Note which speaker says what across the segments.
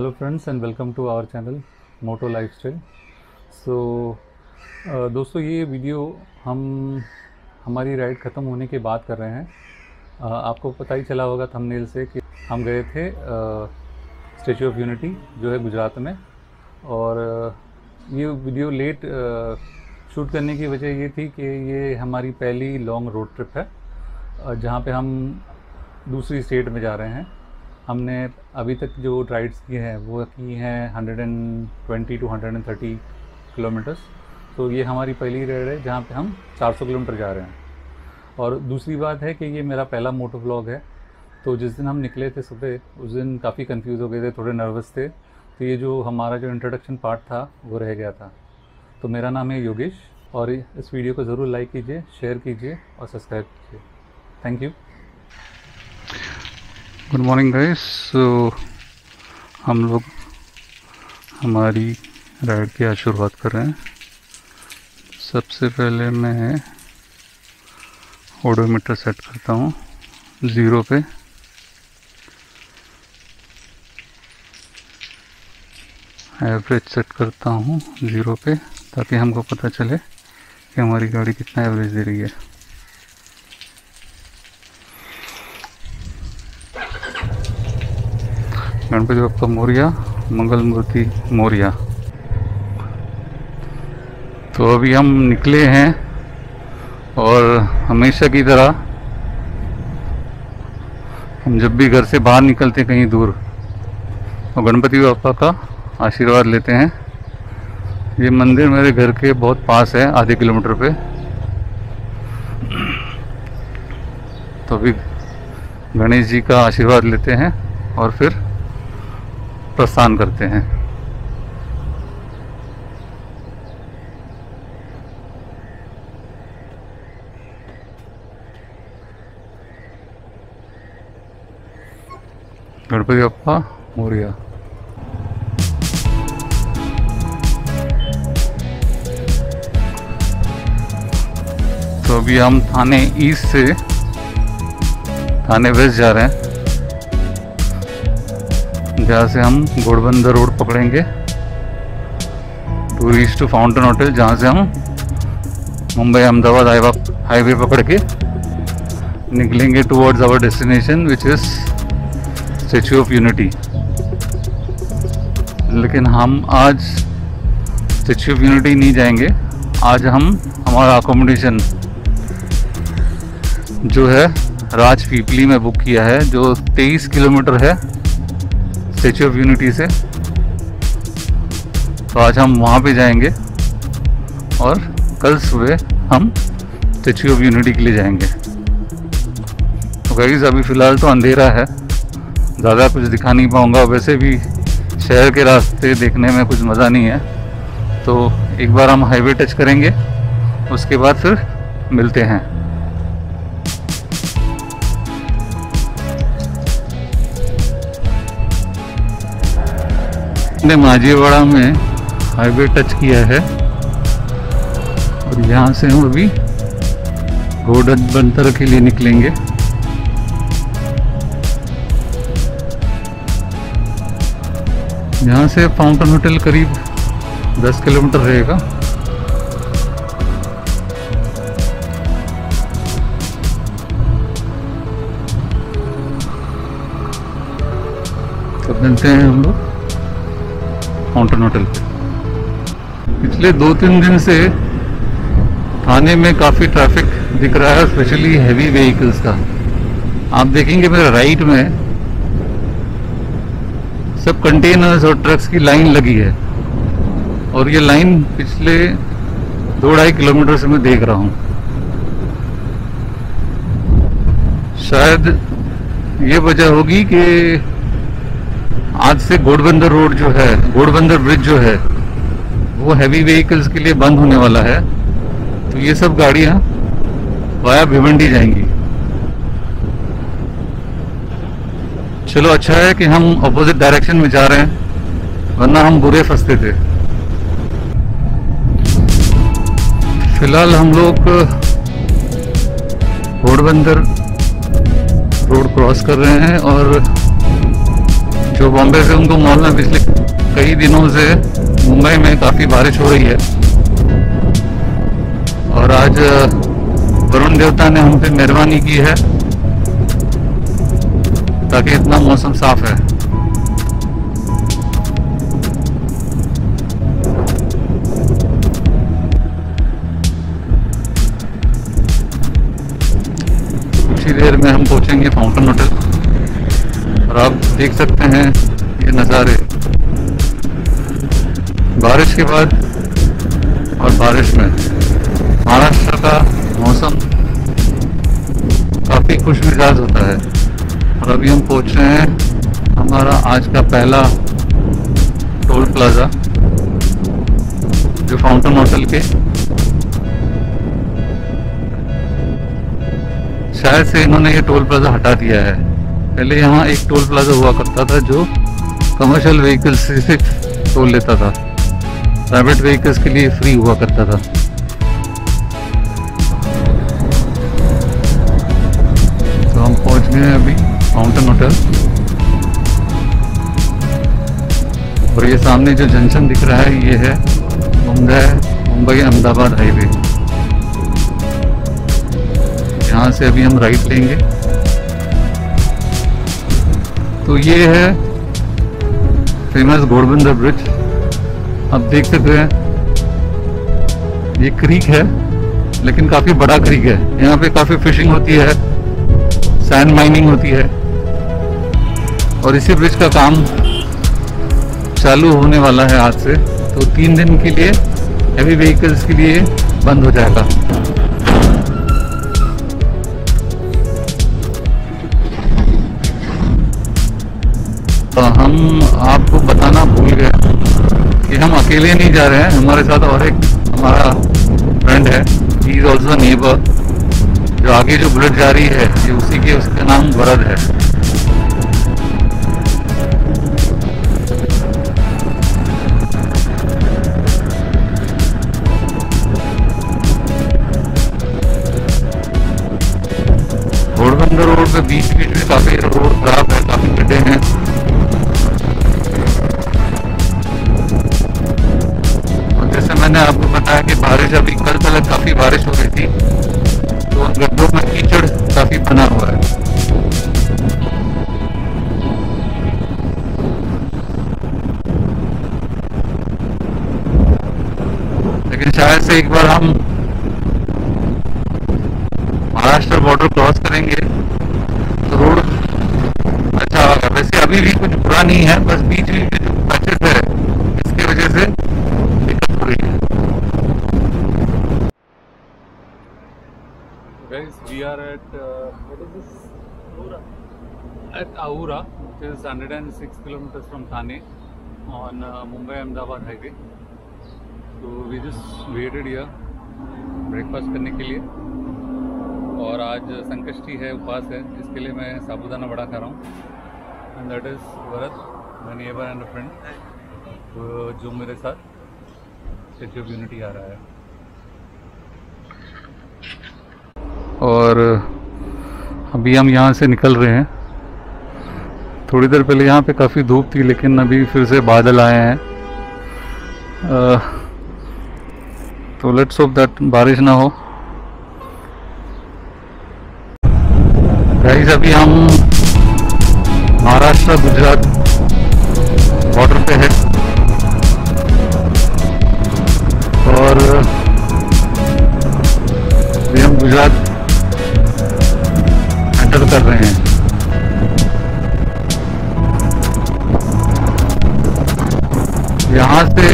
Speaker 1: Hello friends and welcome to our channel Moto Lifestyle. दोस्तों ये video हम हमारी राइड ख़त्म होने के बाद कर रहे हैं। आपको पता ही चला होगा थंबनेल से कि हम गए थे स्टैचू ऑफ यूनिटी जो है गुजरात में। और ये वीडियो लेट शूट करने की वजह ये थी कि ये हमारी पहली लॉन्ग रोड ट्रिप है जहाँ पे हम दूसरी स्टेट में जा रहे हैं। हमने अभी तक जो राइड्स की हैं वो की हैं 120 to 130 किलोमीटर्स। तो ये हमारी पहली राइड है जहाँ पे हम 400 किलोमीटर जा रहे हैं। और दूसरी बात है कि ये मेरा पहला मोटो व्लॉग है। तो जिस दिन हम निकले थे सुबह उस दिन काफ़ी कंफ्यूज हो गए थे, थोड़े नर्वस थे। तो ये जो हमारा जो इंट्रोडक्शन पार्ट था वो रह गया था। तो मेरा नाम है योगेश और इस वीडियो को ज़रूर लाइक कीजिए, शेयर कीजिए और सब्सक्राइब कीजिए। Thank you.
Speaker 2: Good morning guys. So हम लोग हमारी राइड की आज शुरुआत कर रहे हैं। सबसे पहले मैं ओडोमीटर सेट करता हूँ 0 पे। एवरेज सेट करता हूँ 0 पे ताकि हमको पता चले कि हमारी गाड़ी कितना एवरेज दे रही है। गणपति बप्पा मोरिया, मंगल मूर्ति मोरिया। तो अभी हम निकले हैं और हमेशा की तरह हम जब भी घर से बाहर निकलते कहीं दूर और गणपति बप्पा का आशीर्वाद लेते हैं। ये मंदिर मेरे घर के बहुत पास है, आधे किलोमीटर पे। तो अभी गणेश जी का आशीर्वाद लेते हैं और फिर प्रस्थान करते हैं। गणपति बप्पा मोरिया। तो अभी हम थाने ईस्ट से थाने वेस्ट जा रहे हैं, जहाँ से हम घोड़बंदर रोड पकड़ेंगे to reach to Fountain hotel, जहाँ से हम मुंबई अहमदाबाद हाईवे पकड़ के निकलेंगे towards our destination which is Statue of Unity. लेकिन हम आज स्टैचू ऑफ यूनिटी नहीं जाएंगे। आज हम हमारा अकोमोडेशन जो है राजपीपली में बुक किया है, जो 23 किलोमीटर है स्टैचू ऑफ यूनिटी से। तो आज हम वहाँ पे जाएंगे और कल सुबह हम स्टैचू ऑफ यूनिटी के लिए जाएंगे। तो गाइस अभी फ़िलहाल तो अंधेरा है, ज़्यादा कुछ दिखा नहीं पाऊँगा। वैसे भी शहर के रास्ते देखने में कुछ मज़ा नहीं है। तो एक बार हम हाईवे टच करेंगे, उसके बाद फिर मिलते हैं। ने माझीवाड़ा में हाईवे टच किया है और यहाँ से हम अभी घोड़बंदर के लिए निकलेंगे। यहाँ से फाउंटेन होटल करीब 10 किलोमीटर रहेगा। तो मिलते हैं हम लोग फाउंटेन होटल पे। पिछले 2-3 दिन से थाने में काफ़ी ट्रैफिक दिख रहा है, स्पेशली हैवी व्हीकल्स का। आप देखेंगे मेरे राइट में सब कंटेनर्स और ट्रक्स की लाइन लगी है और ये लाइन पिछले 2-2.5 किलोमीटर से मैं देख रहा हूँ। शायद ये वजह होगी कि आज से घोड़बंदर रोड जो है, घोड़बंदर ब्रिज जो है वो हैवी व्हीकल्स के लिए बंद होने वाला है। तो ये सब गाड़ियां वाया भिवंडी जाएंगी। चलो अच्छा है कि हम ऑपोजिट डायरेक्शन में जा रहे हैं, वरना हम बुरे फंसते थे। फिलहाल हम लोग घोड़बंदर रोड क्रॉस कर रहे हैं और जो बॉम्बे से उनको मालूम है पिछले कई दिनों से मुंबई में काफ़ी बारिश हो रही है, और आज वरुण देवता ने हम पे मेहरबानी की है ताकि इतना मौसम साफ है। कुछ ही देर में हम पहुंचेंगे फाउंटेन होटल, और आप देख सकते हैं ये नज़ारे बारिश के बाद और बारिश में। महाराष्ट्र का मौसम काफ़ी खुश मिजाज होता है। और अभी हम पहुंच रहे हैं हमारा आज का पहला टोल प्लाज़ा, जो फाउंटेन होटल के शायद से इन्होंने ये टोल प्लाज़ा हटा दिया है। पहले यहाँ एक टोल प्लाज़ा हुआ करता था जो कमर्शियल व्हीकल्स से टोल लेता था, प्राइवेट व्हीकल्स के लिए फ्री हुआ करता था। तो हम पहुँच गए हैं अभी फाउंटेन होटल, और ये सामने जो जंक्शन दिख रहा है ये है मुंबई अहमदाबाद हाईवे। यहाँ से अभी हम राइट लेंगे तो ये है फेमस घोड़बंदर ब्रिज। आप देख सकते हैं ये क्रीक है, लेकिन काफ़ी बड़ा क्रीक है। यहाँ पे काफ़ी फिशिंग होती है, सैंड माइनिंग होती है, और इसी ब्रिज का काम चालू होने वाला है आज से। तो 3 दिन के लिए हैवी व्हीकल्स के लिए बंद हो जाएगा। तो हम आपको बताना भूल गए कि हम अकेले नहीं जा रहे हैं, हमारे साथ और एक हमारा फ्रेंड है, ही इज ऑल्सो नेबर। जो आगे जो बुलेट जा रही है ये उसी के, उसका नाम वरद है। घोड़बंदर रोड पे बीच बीच में काफी रोड खराब है, काफी गड्ढे हैं। और जैसे मैंने आपको बताया कि बारिश अभी कल तक काफी बारिश हो रही थी, तो उन गड्ढों में कीचड़ काफी बना हुआ है। लेकिन शायद से एक बार हम महाराष्ट्र बॉर्डर क्रॉस करेंगे तो रोड अच्छा होगा। वैसे अभी भी कुछ बुरा नहीं है, बस बीच में जो पैचेस है इसकी वजह से दिक्कत हो रही है।
Speaker 1: Guys, we are at what is this? At Ahura, which is 106 kilometers from Thane on Mumbai-Ahmedabad highway. So we just waited here breakfast करने के लिए, और आज संकष्टी है, उपवास है, इसके लिए मैं साबूदाना वड़ा खा रहा हूँ। And that is Varad, my neighbour and a friend, जो मेरे साथ स्टैच्यू ऑफ यूनिटी आ रहा है।
Speaker 2: और अभी हम यहाँ से निकल रहे हैं। थोड़ी देर पहले यहाँ पे काफ़ी धूप थी, लेकिन अभी फिर से बादल आए हैं। तो लेट्स होप दैट बारिश ना हो। गाइस, अभी हम महाराष्ट्र गुजरात बॉर्डर पे है, और अभी हम गुजरात एंटर कर रहे हैं। यहाँ से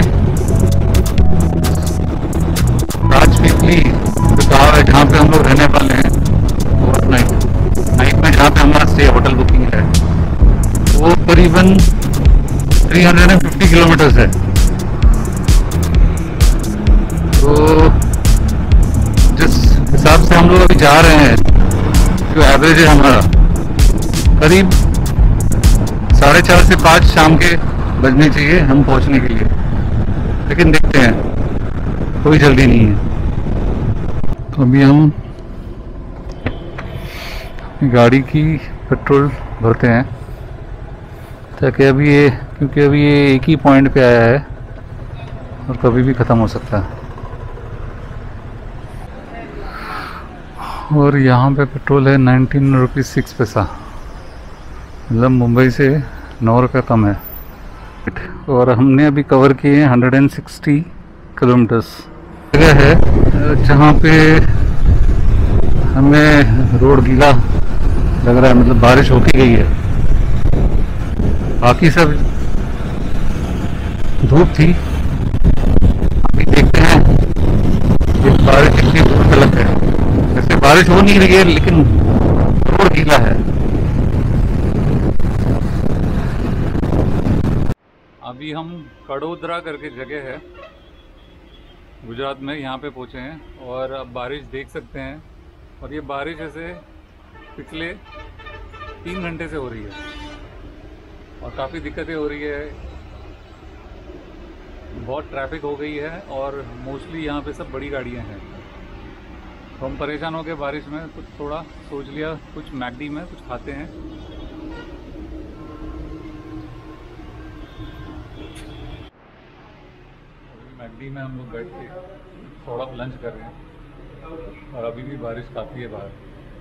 Speaker 2: राजपीपली जो गाँव है जहाँ पे हम लोग रहने वाले हैं ओवरनाइट, नाइट में जहाँ पे हमारा स्टे होटल बुकिंग है, वो करीबन 350 किलोमीटर्स है। तो जिस हिसाब से हम लोग अभी जा रहे हैं, जो एवरेज है हमारा करीब 4:30 से 5 शाम के बजने चाहिए हम पहुंचने के लिए। लेकिन देखते हैं, कोई जल्दी नहीं है। तो अभी हम गाड़ी की पेट्रोल भरते हैं ताकि अभी ये, क्योंकि अभी ये एक ही पॉइंट पे आया है और कभी भी ख़त्म हो सकता है। और यहाँ पे पेट्रोल है 19 रुपीज़ 6 पैसा, मतलब मुंबई से 9 रुपये कम है। और हमने अभी कवर किए हैं 160 किलोमीटर्स। जगह है जहाँ पे हमें रोड गीला लग रहा है, मतलब बारिश होके गई है, बाकी सब धूप थी। अभी देखते हैं कि बारिश कितनी दूर तक है। वैसे बारिश हो नहीं रही है लेकिन रोड गीला है।
Speaker 1: अभी हम कड़ोदरा करके जगह है गुजरात में, यहाँ पे पहुँचे हैं और अब बारिश देख सकते हैं। और ये बारिश ऐसे पिछले 3 घंटे से हो रही है और काफ़ी दिक्कतें हो रही है, बहुत ट्रैफिक हो गई है और मोस्टली यहाँ पे सब बड़ी गाड़ियाँ हैं। तो हम परेशान हो गए बारिश में, कुछ थोड़ा सोच लिया कुछ मैकडी में कुछ खाते हैं। मैकडी में हम लोग बैठ के थोड़ा लंच कर रहे हैं और अभी भी बारिश काफ़ी है बाहर,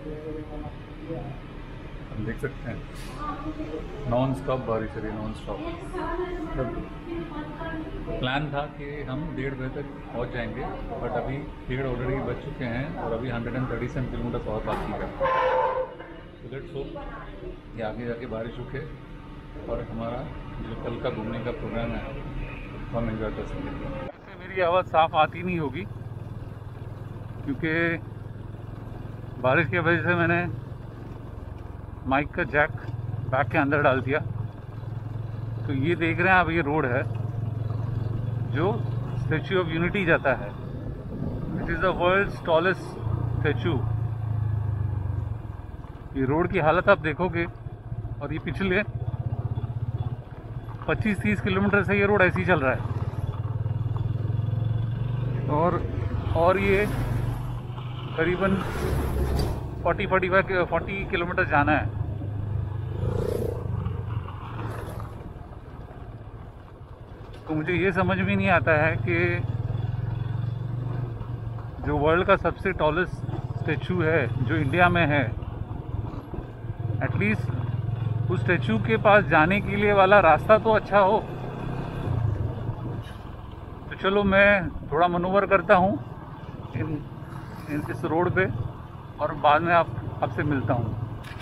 Speaker 1: हम देख सकते हैं नॉन स्टॉप बारिश है, नॉन स्टॉप। प्लान था कि हम 1:30 बजे तक पहुंच जाएंगे, बट अभी 1:30 ऑलरेडी बज चुके हैं और अभी 137 किलोमीटर और बाकी है। तो लेट्स होप कि आगे जाके बारिश रुके और हमारा जो कल का घूमने का प्रोग्राम है वो हम एंजॉय कर सकेंगे। वैसे मेरी आवाज़ साफ़ आती नहीं होगी क्योंकि बारिश की वजह से मैंने माइक का जैक बैग के अंदर डाल दिया। तो ये देख रहे हैं आप, ये रोड है जो स्टैच्यू ऑफ यूनिटी जाता है। It is the world's tallest statue. ये रोड की हालत आप देखोगे और ये पिछले 25-30 किलोमीटर से ये रोड ऐसे ही चल रहा है और ये करीबन 40 किलोमीटर जाना है। तो मुझे ये समझ में नहीं आता है कि जो वर्ल्ड का सबसे टॉलेस्ट स्टैचू है जो इंडिया में है, एटलीस्ट उस स्टैचू के पास जाने के लिए वाला रास्ता तो अच्छा हो। तो चलो मैं थोड़ा मनोवर करता हूँ इस रोड पे और बाद में आपसे मिलता हूँ।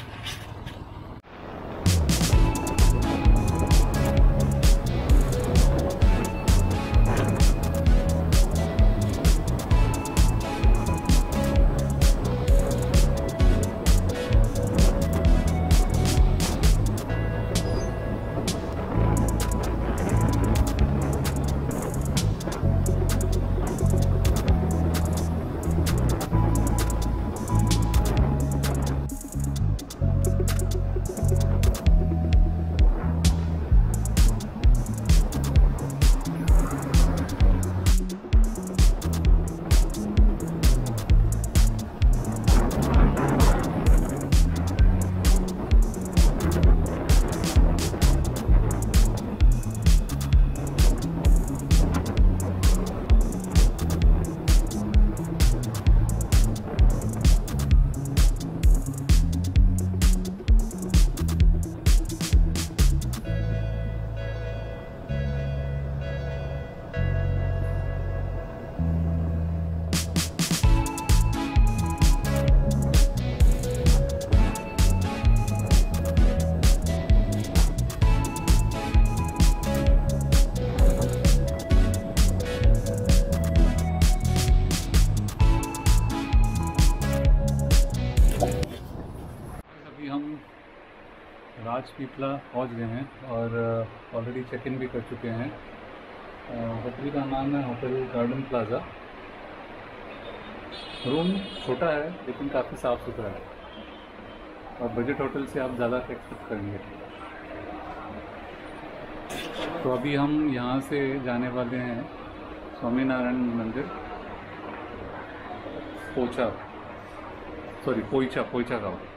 Speaker 1: राजपीपला पहुंच गए हैं और ऑलरेडी चेक इन भी कर चुके हैं। होटल का नाम है होटल गार्डन प्लाज़ा। रूम छोटा है लेकिन काफ़ी साफ़ सुथरा है और बजट होटल से आप ज़्यादा एक्सपेक्ट करेंगे। तो अभी हम यहाँ से जाने वाले हैं स्वामीनारायण मंदिर, पोईचा गाँव।